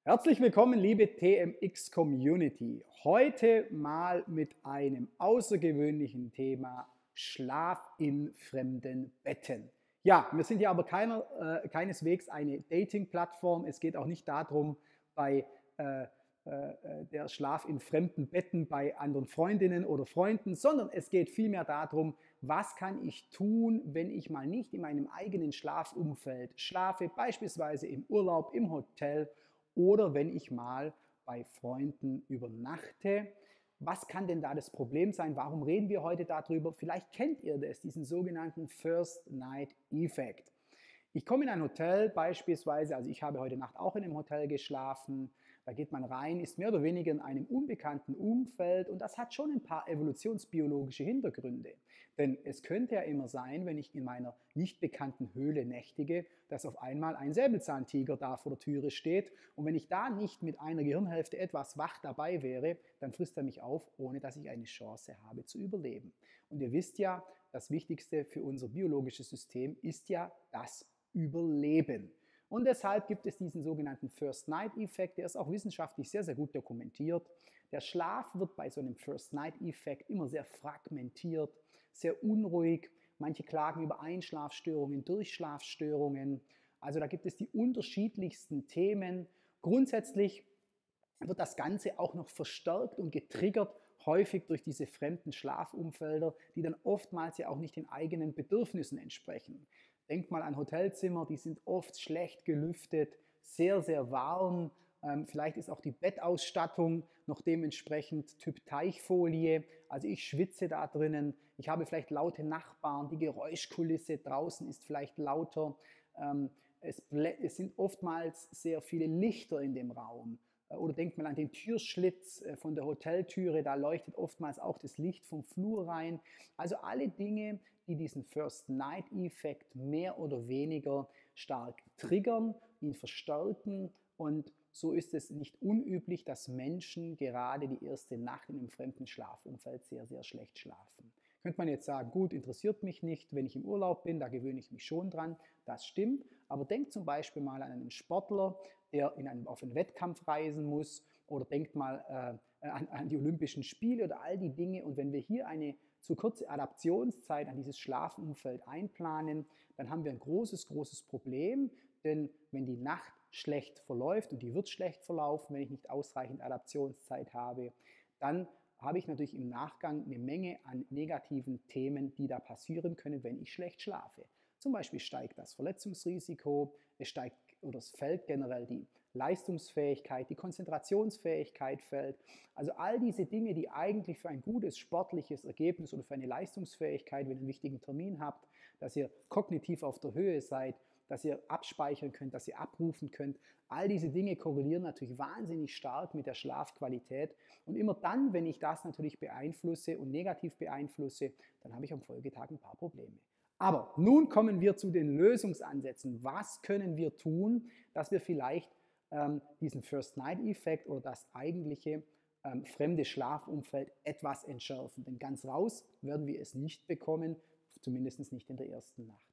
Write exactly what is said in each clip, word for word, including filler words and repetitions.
Herzlich willkommen, liebe T M X-Community. Heute mal mit einem außergewöhnlichen Thema: Schlaf in fremden Betten. Ja, wir sind ja aber keiner, äh, keineswegs eine Dating-Plattform. Es geht auch nicht darum, bei äh, äh, der Schlaf in fremden Betten bei anderen Freundinnen oder Freunden, sondern es geht vielmehr darum, was kann ich tun, wenn ich mal nicht in meinem eigenen Schlafumfeld schlafe, beispielsweise im Urlaub, im Hotel oder wenn ich mal bei Freunden übernachte. Was kann denn da das Problem sein? Warum reden wir heute darüber? Vielleicht kennt ihr das, diesen sogenannten First Night Effect. Ich komme in ein Hotel beispielsweise, also ich habe heute Nacht auch in einem Hotel geschlafen, da geht man rein, ist mehr oder weniger in einem unbekannten Umfeld und das hat schon ein paar evolutionsbiologische Hintergründe. Denn es könnte ja immer sein, wenn ich in meiner nicht bekannten Höhle nächtige, dass auf einmal ein Säbelzahntiger da vor der Türe steht und wenn ich da nicht mit einer Gehirnhälfte etwas wach dabei wäre, dann frisst er mich auf, ohne dass ich eine Chance habe zu überleben. Und ihr wisst ja, das Wichtigste für unser biologisches System ist ja das Überleben. Und deshalb gibt es diesen sogenannten First-Night-Effekt, der ist auch wissenschaftlich sehr, sehr gut dokumentiert. Der Schlaf wird bei so einem First-Night-Effekt immer sehr fragmentiert, sehr unruhig. Manche klagen über Einschlafstörungen, Durchschlafstörungen. Also da gibt es die unterschiedlichsten Themen. Grundsätzlich wird das Ganze auch noch verstärkt und getriggert, häufig durch diese fremden Schlafumfelder, die dann oftmals ja auch nicht den eigenen Bedürfnissen entsprechen. Denkt mal an Hotelzimmer, die sind oft schlecht gelüftet, sehr, sehr warm. Ähm, vielleicht ist auch die Bettausstattung noch dementsprechend Typ Teichfolie. Also ich schwitze da drinnen. Ich habe vielleicht laute Nachbarn. Die Geräuschkulisse draußen ist vielleicht lauter. Ähm, es, es sind oftmals sehr viele Lichter in dem Raum. Oder denkt mal an den Türschlitz von der Hoteltüre, da leuchtet oftmals auch das Licht vom Flur rein. Also alle Dinge, die diesen First-Night-Effekt mehr oder weniger stark triggern, ihn verstärken, und so ist es nicht unüblich, dass Menschen gerade die erste Nacht in einem fremden Schlafumfeld sehr, sehr schlecht schlafen. Könnte man jetzt sagen, gut, interessiert mich nicht, wenn ich im Urlaub bin, da gewöhne ich mich schon dran. Das stimmt, aber denkt zum Beispiel mal an einen Sportler, der in einem, auf einen Wettkampf reisen muss, oder denkt mal äh, an, an die Olympischen Spiele oder all die Dinge. Und wenn wir hier eine zu kurze Adaptionszeit an dieses Schlafumfeld einplanen, dann haben wir ein großes, großes Problem, denn wenn die Nacht schlecht verläuft, und die wird schlecht verlaufen, wenn ich nicht ausreichend Adaptionszeit habe, dann habe ich natürlich im Nachgang eine Menge an negativen Themen, die da passieren können, wenn ich schlecht schlafe. Zum Beispiel steigt das Verletzungsrisiko, es steigt oder es fällt generell die Leistungsfähigkeit, die Konzentrationsfähigkeit fällt. Also all diese Dinge, die eigentlich für ein gutes sportliches Ergebnis oder für eine Leistungsfähigkeit, wenn ihr einen wichtigen Termin habt, dass ihr kognitiv auf der Höhe seid, dass ihr abspeichern könnt, dass ihr abrufen könnt. All diese Dinge korrelieren natürlich wahnsinnig stark mit der Schlafqualität. Und immer dann, wenn ich das natürlich beeinflusse und negativ beeinflusse, dann habe ich am Folgetag ein paar Probleme. Aber nun kommen wir zu den Lösungsansätzen. Was können wir tun, dass wir vielleicht ähm, diesen First-Night-Effekt oder das eigentliche ähm, fremde Schlafumfeld etwas entschärfen? Denn ganz raus werden wir es nicht bekommen, zumindest nicht in der ersten Nacht.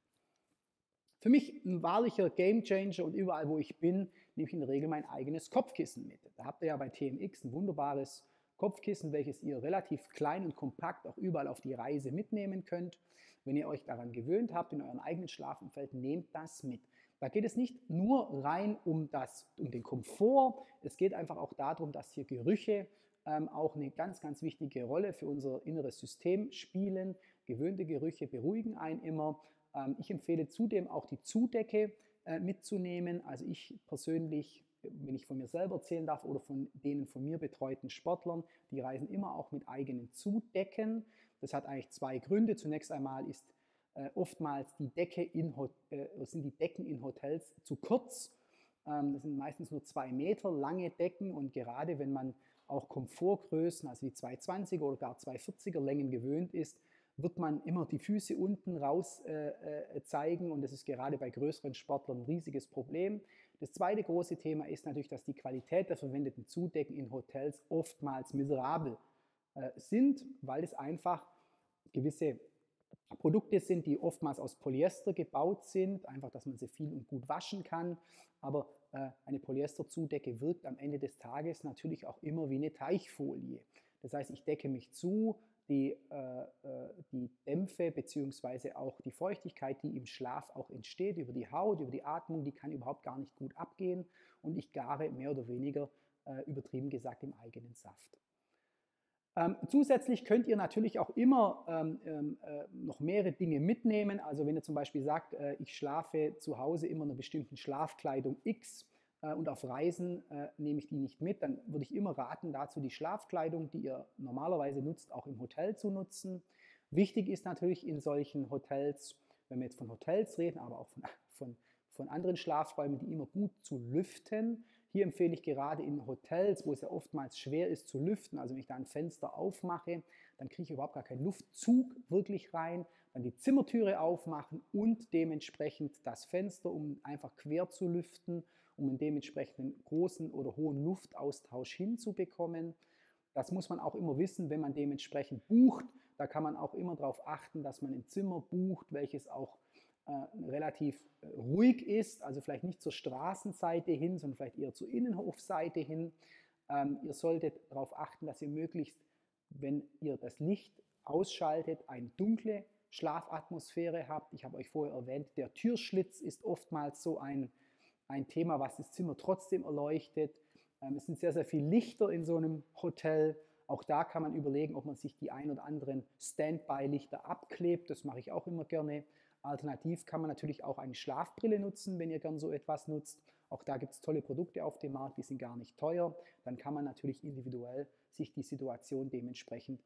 Für mich ein wahrlicher Gamechanger, und überall, wo ich bin, nehme ich in der Regel mein eigenes Kopfkissen mit. Da habt ihr ja bei T M X ein wunderbares Kopfkissen, welches ihr relativ klein und kompakt auch überall auf die Reise mitnehmen könnt. Wenn ihr euch daran gewöhnt habt, in eurem eigenen Schlafumfeld, nehmt das mit. Da geht es nicht nur rein um, das, um den Komfort, es geht einfach auch darum, dass hier Gerüche ähm, auch eine ganz, ganz wichtige Rolle für unser inneres System spielen. Gewöhnte Gerüche beruhigen einen immer. Ich empfehle zudem auch die Zudecke äh, mitzunehmen. Also ich persönlich, wenn ich von mir selber erzählen darf oder von den von mir betreuten Sportlern, die reisen immer auch mit eigenen Zudecken. Das hat eigentlich zwei Gründe. Zunächst einmal ist äh, oftmals die Decke in, äh, sind die Decken in Hotels zu kurz. Ähm, das sind meistens nur zwei Meter lange Decken, und gerade wenn man auch Komfortgrößen, also die zweihundertzwanziger oder gar zweihundertvierziger Längen gewöhnt ist, wird man immer die Füße unten raus äh, äh, zeigen, und das ist gerade bei größeren Sportlern ein riesiges Problem. Das zweite große Thema ist natürlich, dass die Qualität der verwendeten Zudecken in Hotels oftmals miserabel äh, sind, weil es einfach gewisse Produkte sind, die oftmals aus Polyester gebaut sind, einfach, dass man sie viel und gut waschen kann. Aber äh, eine Polyesterzudecke wirkt am Ende des Tages natürlich auch immer wie eine Teichfolie. Das heißt, ich decke mich zu, die, äh, die Dämpfe bzw. auch die Feuchtigkeit, die im Schlaf auch entsteht, über die Haut, über die Atmung, die kann überhaupt gar nicht gut abgehen und ich gare mehr oder weniger, äh, übertrieben gesagt, im eigenen Saft. Ähm, zusätzlich könnt ihr natürlich auch immer ähm, äh, noch mehrere Dinge mitnehmen. Also wenn ihr zum Beispiel sagt, äh, ich schlafe zu Hause immer in einer bestimmten Schlafkleidung X äh, und auf Reisen äh, nehme ich die nicht mit, dann würde ich immer raten, dazu die Schlafkleidung, die ihr normalerweise nutzt, auch im Hotel zu nutzen. Wichtig ist natürlich in solchen Hotels, wenn wir jetzt von Hotels reden, aber auch von, von, von anderen Schlafräumen, die immer gut zu lüften. Hier empfehle ich gerade in Hotels, wo es ja oftmals schwer ist zu lüften, also wenn ich da ein Fenster aufmache, dann kriege ich überhaupt gar keinen Luftzug wirklich rein, dann die Zimmertüre aufmachen und dementsprechend das Fenster, um einfach quer zu lüften, um einen dementsprechenden großen oder hohen Luftaustausch hinzubekommen. Das muss man auch immer wissen, wenn man dementsprechend bucht. Da kann man auch immer darauf achten, dass man ein Zimmer bucht, welches auch äh, relativ äh, ruhig ist, also vielleicht nicht zur Straßenseite hin, sondern vielleicht eher zur Innenhofseite hin. Ähm, ihr solltet darauf achten, dass ihr möglichst, wenn ihr das Licht ausschaltet, eine dunkle Schlafatmosphäre habt. Ich habe euch vorher erwähnt, der Türschlitz ist oftmals so ein, ein Thema, was das Zimmer trotzdem erleuchtet. Ähm, es sind sehr, sehr viele Lichter in so einem Hotel. Auch da kann man überlegen, ob man sich die ein oder anderen Standby-Lichter abklebt. Das mache ich auch immer gerne. Alternativ kann man natürlich auch eine Schlafbrille nutzen, wenn ihr gern so etwas nutzt. Auch da gibt es tolle Produkte auf dem Markt, die sind gar nicht teuer. Dann kann man natürlich individuell sich die Situation dementsprechend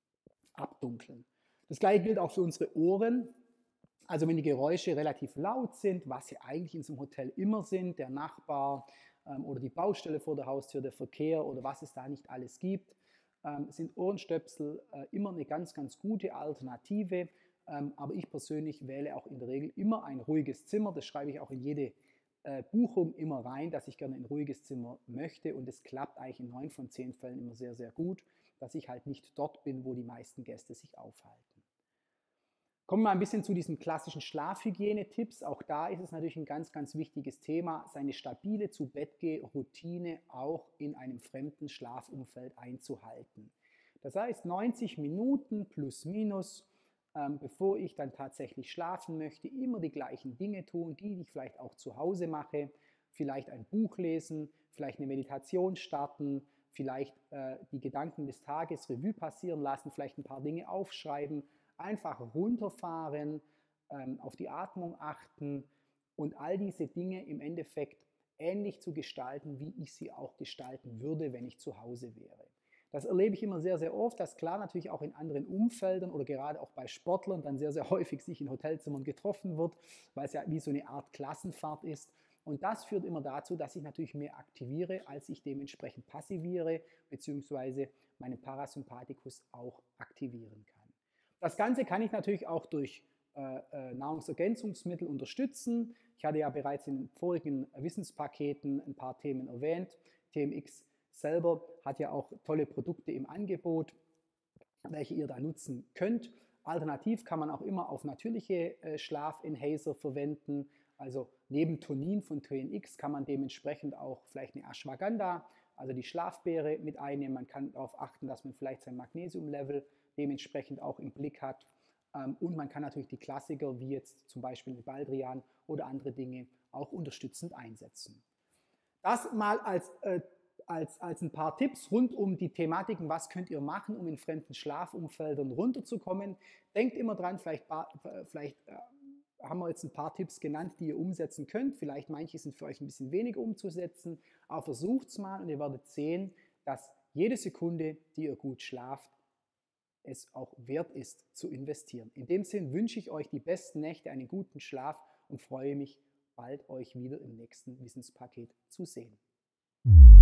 abdunkeln. Das gleiche gilt auch für unsere Ohren. Also wenn die Geräusche relativ laut sind, was sie eigentlich in so einem Hotel immer sind, der Nachbar ähm, oder die Baustelle vor der Haustür, der Verkehr oder was es da nicht alles gibt, ähm, sind Ohrenstöpsel äh, immer eine ganz, ganz gute Alternative. Ähm, aber ich persönlich wähle auch in der Regel immer ein ruhiges Zimmer. Das schreibe ich auch in jede äh, Buchung immer rein, dass ich gerne ein ruhiges Zimmer möchte. Und es klappt eigentlich in neun von zehn Fällen immer sehr, sehr gut, dass ich halt nicht dort bin, wo die meisten Gäste sich aufhalten. Kommen wir mal ein bisschen zu diesen klassischen Schlafhygiene-Tipps. Auch da ist es natürlich ein ganz, ganz wichtiges Thema, seine stabile Zu-Bett-Geh-Routine auch in einem fremden Schlafumfeld einzuhalten. Das heißt, neunzig Minuten plus minus, ähm, bevor ich dann tatsächlich schlafen möchte, immer die gleichen Dinge tun, die ich vielleicht auch zu Hause mache. Vielleicht ein Buch lesen, vielleicht eine Meditation starten, vielleicht äh, die Gedanken des Tages Revue passieren lassen, vielleicht ein paar Dinge aufschreiben, einfach runterfahren, ähm, auf die Atmung achten und all diese Dinge im Endeffekt ähnlich zu gestalten, wie ich sie auch gestalten würde, wenn ich zu Hause wäre. Das erlebe ich immer sehr, sehr oft, dass klar natürlich auch in anderen Umfeldern oder gerade auch bei Sportlern dann sehr, sehr häufig sich in Hotelzimmern getroffen wird, weil es ja wie so eine Art Klassenfahrt ist. Und das führt immer dazu, dass ich natürlich mehr aktiviere, als ich dementsprechend passiviere, beziehungsweise meinen Parasympathikus auch aktivieren kann. Das Ganze kann ich natürlich auch durch äh, äh, Nahrungsergänzungsmittel unterstützen. Ich hatte ja bereits in den vorigen Wissenspaketen ein paar Themen erwähnt. T M X selber hat ja auch tolle Produkte im Angebot, welche ihr da nutzen könnt. Alternativ kann man auch immer auf natürliche äh, Schlafenhancer verwenden. Also neben Tonin von T N X kann man dementsprechend auch vielleicht eine Ashwagandha, also die Schlafbeere, mit einnehmen. Man kann darauf achten, dass man vielleicht sein Magnesiumlevel dementsprechend auch im Blick hat. Und man kann natürlich die Klassiker wie jetzt zum Beispiel den Baldrian oder andere Dinge auch unterstützend einsetzen. Das mal als, äh, als, als ein paar Tipps rund um die Thematiken, was könnt ihr machen, um in fremden Schlafumfeldern runterzukommen. Denkt immer dran, vielleicht, vielleicht äh, haben wir jetzt ein paar Tipps genannt, die ihr umsetzen könnt. Vielleicht manche sind für euch ein bisschen weniger umzusetzen, aber versucht es mal und ihr werdet sehen, dass jede Sekunde, die ihr gut schlaft, es auch wert ist zu investieren. In dem Sinn wünsche ich euch die besten Nächte, einen guten Schlaf und freue mich, bald euch wieder im nächsten Wissenspaket zu sehen.